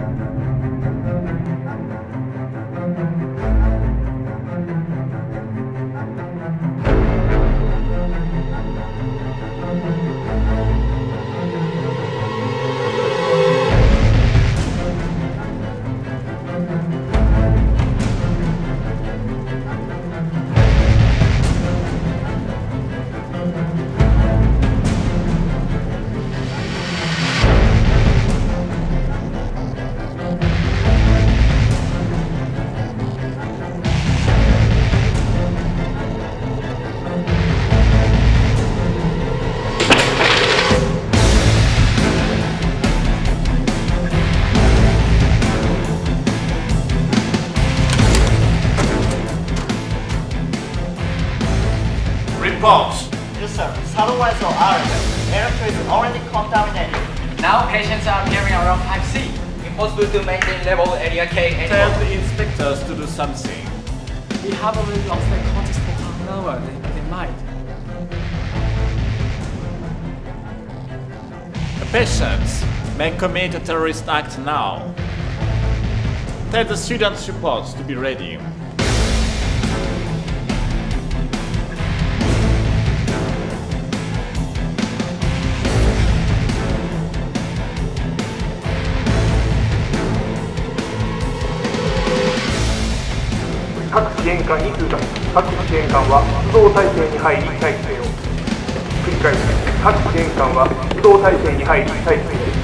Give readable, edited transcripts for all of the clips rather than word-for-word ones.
Reports. Yes, sir. Otherwise, or air is already contaminated. Now patients are appearing around 5C. Impossible to maintain level area K anymore. Tell the inspectors to do something. We have already lost the contact for half an hour. They might. The patients may commit a terrorist act now. Tell the students' reports to be ready. 各支援官に通達。各支援官は出動態勢に入り待機せよ。繰り返す。各支援官は出動態勢に入り待機せよ。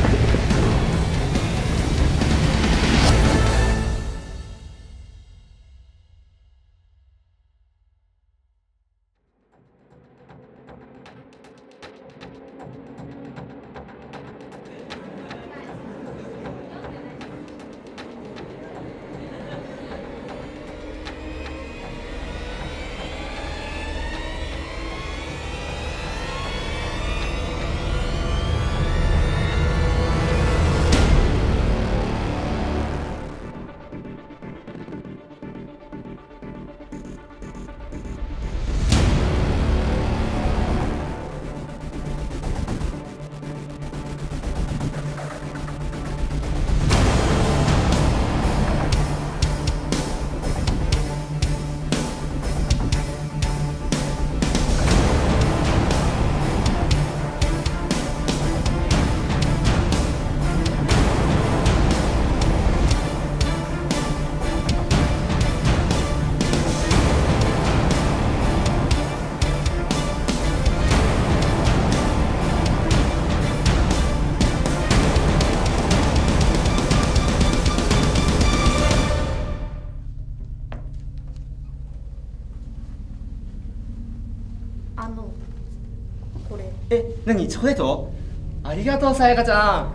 これ何チョコレート？ありがとうさやかちゃん。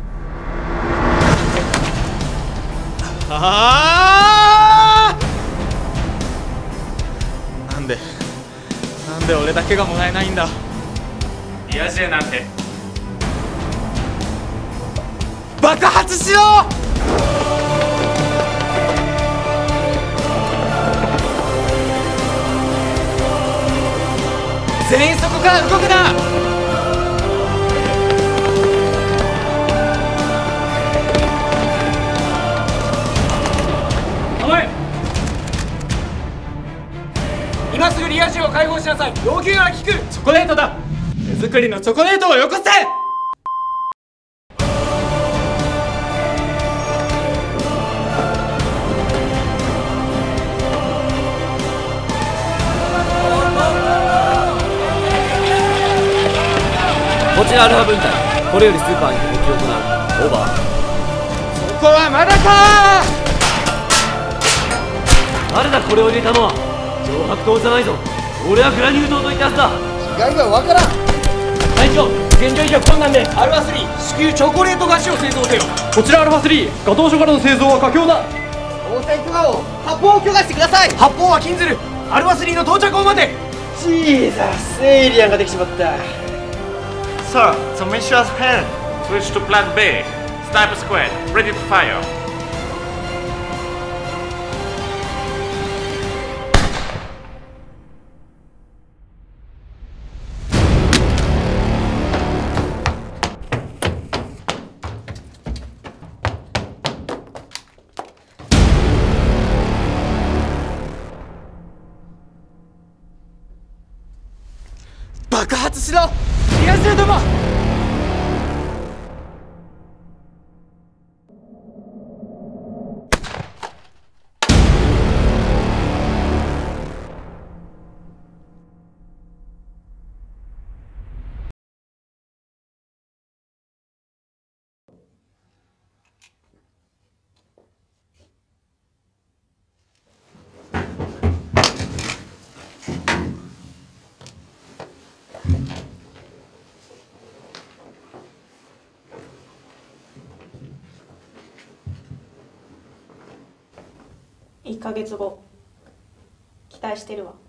なんで俺だけがもらえないんだ。リア充なんて爆発しろ！全員そこから動くな！今すぐリア充を解放しなさい。要求は聞く。チョコレートだ。手作りのチョコレートをよこせ。 こちらアルファ分隊、これよりスーパーに攻撃を行う。オーバー。 そこはまだか。 誰だこれを入れたのは。脅迫塔じゃないぞ。俺はグラニュー塔と言ったはずだ。 違いは分からん。 隊長、現状維持は困難で。 アルファ3、至急チョコレート菓子を製造せよ。 こちらアルファ3、ガトーショからの製造は佳境だ。 応戦許可を、発砲を許可してください。発砲は禁ずる。アルファ3の到着を待て。 ジーザス、エイリアンができちまった。 Sir, the mission has failed. Switch to Plan B. Sniper Squad, ready to fire. 爆発しろ東ども。 1ヶ月後期待してるわ。